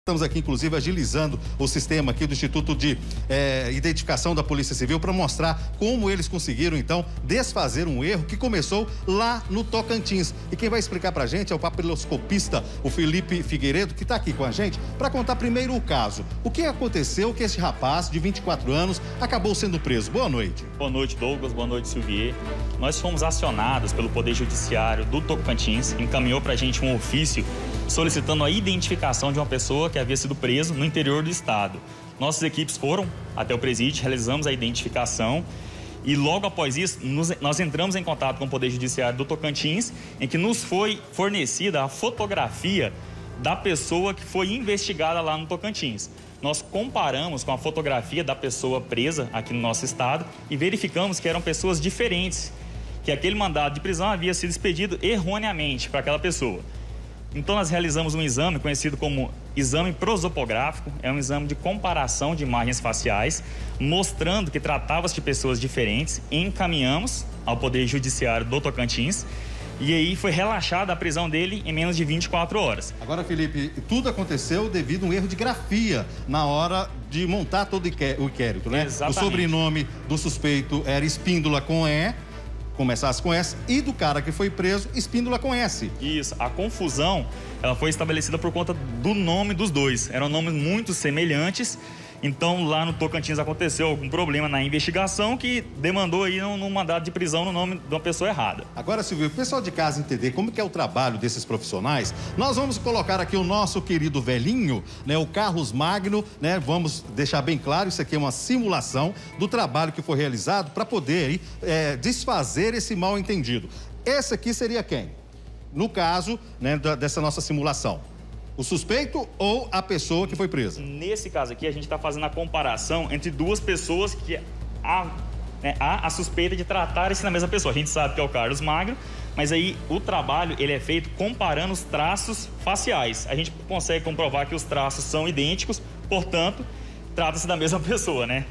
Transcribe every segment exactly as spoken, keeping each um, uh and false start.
Estamos aqui, inclusive, agilizando o sistema aqui do Instituto de é, Identificação da Polícia Civil para mostrar como eles conseguiram, então, desfazer um erro que começou lá no Tocantins. E quem vai explicar para a gente é o papiloscopista, o Felipe Figueiredo, que está aqui com a gente, para contar primeiro o caso. O que aconteceu que esse rapaz de vinte e quatro anos acabou sendo preso? Boa noite. Boa noite, Douglas. Boa noite, Silvier. Nós fomos acionados pelo Poder Judiciário do Tocantins, encaminhou para a gente um ofício solicitando a identificação de uma pessoa que havia sido preso no interior do estado. Nossas equipes foram até o presídio, realizamos a identificação e logo após isso nos, nós entramos em contato com o Poder Judiciário do Tocantins, em que nos foi fornecida a fotografia da pessoa que foi investigada lá no Tocantins. Nós comparamos com a fotografia da pessoa presa aqui no nosso estado e verificamos que eram pessoas diferentes, que aquele mandado de prisão havia sido expedido erroneamente para aquela pessoa. Então nós realizamos um exame conhecido como exame prosopográfico, é um exame de comparação de imagens faciais, mostrando que tratava-se de pessoas diferentes, encaminhamos ao Poder Judiciário do Tocantins e aí foi relaxada a prisão dele em menos de vinte e quatro horas. Agora, Felipe, tudo aconteceu devido a um erro de grafia na hora de montar todo o inquérito, né? Exatamente. O sobrenome do suspeito era Espíndola com E, começasse com S, e do cara que foi preso, Espíndola com S. Isso, a confusão, ela foi estabelecida por conta do nome dos dois. Eram nomes muito semelhantes, então lá no Tocantins aconteceu algum problema na investigação que demandou aí um, um mandado de prisão no nome de uma pessoa errada. Agora, Silvio, o pessoal de casa entender como que é o trabalho desses profissionais, nós vamos colocar aqui o nosso querido velhinho, né, o Carlos Magno, né, vamos deixar bem claro, isso aqui é uma simulação do trabalho que foi realizado para poder aí, é, desfazer esse mal entendido. Esse aqui seria quem? No caso, né, da, dessa nossa simulação. O suspeito ou a pessoa que foi presa? Nesse caso aqui, a gente está fazendo a comparação entre duas pessoas que há, né, há a suspeita de tratarem-se na mesma pessoa. A gente sabe que é o Carlos Magno, mas aí o trabalho ele é feito comparando os traços faciais. A gente consegue comprovar que os traços são idênticos, portanto, trata-se da mesma pessoa, né?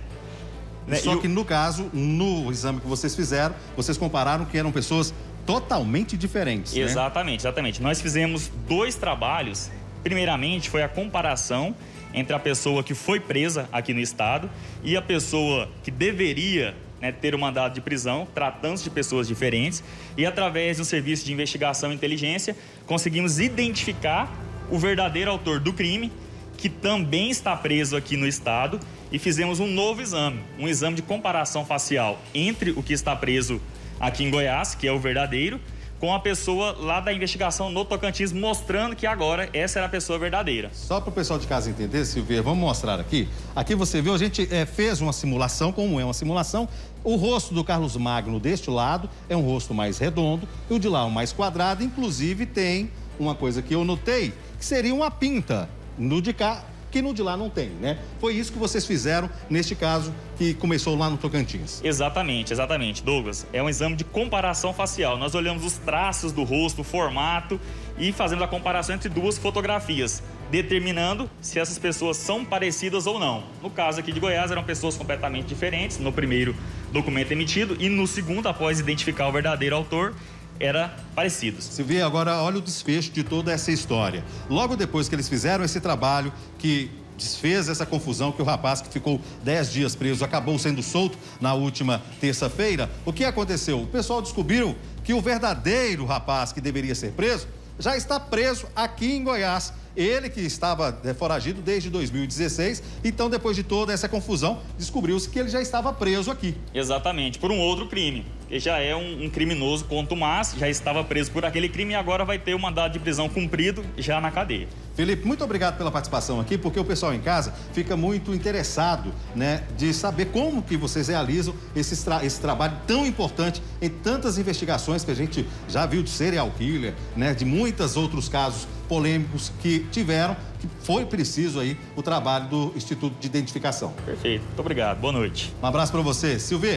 Só que no caso, no exame que vocês fizeram, vocês compararam que eram pessoas totalmente diferentes, né? Exatamente, exatamente. Nós fizemos dois trabalhos. Primeiramente, foi a comparação entre a pessoa que foi presa aqui no estado e a pessoa que deveria, né, ter o mandado de prisão, tratando-se de pessoas diferentes. E através do serviço de investigação e inteligência, conseguimos identificar o verdadeiro autor do crime, que também está preso aqui no estado, e fizemos um novo exame, um exame de comparação facial entre o que está preso aqui em Goiás, que é o verdadeiro, com a pessoa lá da investigação no Tocantins, mostrando que agora essa era a pessoa verdadeira. Só para o pessoal de casa entender, Silvia, vamos mostrar aqui. Aqui você viu, a gente é, fez uma simulação, como é uma simulação, o rosto do Carlos Magno deste lado é um rosto mais redondo e o de lá um mais quadrado, inclusive tem uma coisa que eu notei, que seria uma pinta no de cá, que no de lá não tem, né? Foi isso que vocês fizeram neste caso que começou lá no Tocantins. Exatamente, exatamente, Douglas. É um exame de comparação facial. Nós olhamos os traços do rosto, o formato e fazemos a comparação entre duas fotografias, determinando se essas pessoas são parecidas ou não. No caso aqui de Goiás, eram pessoas completamente diferentes no primeiro documento emitido e no segundo, após identificar o verdadeiro autor, era parecidos. Silvia, agora olha o desfecho de toda essa história. Logo depois que eles fizeram esse trabalho que desfez essa confusão, que o rapaz que ficou dez dias preso acabou sendo solto na última terça-feira, o que aconteceu? O pessoal descobriu que o verdadeiro rapaz que deveria ser preso já está preso aqui em Goiás. Ele que estava é, foragido desde dois mil e dezesseis, então depois de toda essa confusão, descobriu-se que ele já estava preso aqui. Exatamente, por um outro crime. Ele já é um, um criminoso contumaz, já estava preso por aquele crime e agora vai ter o mandado de prisão cumprido já na cadeia. Felipe, muito obrigado pela participação aqui, porque o pessoal em casa fica muito interessado, né, de saber como que vocês realizam esse, tra esse trabalho tão importante em tantas investigações que a gente já viu de serial killer, né, de muitos outros casos polêmicos que tiveram, que foi preciso aí o trabalho do Instituto de Identificação. Perfeito, muito obrigado, boa noite. Um abraço para você, Silvia.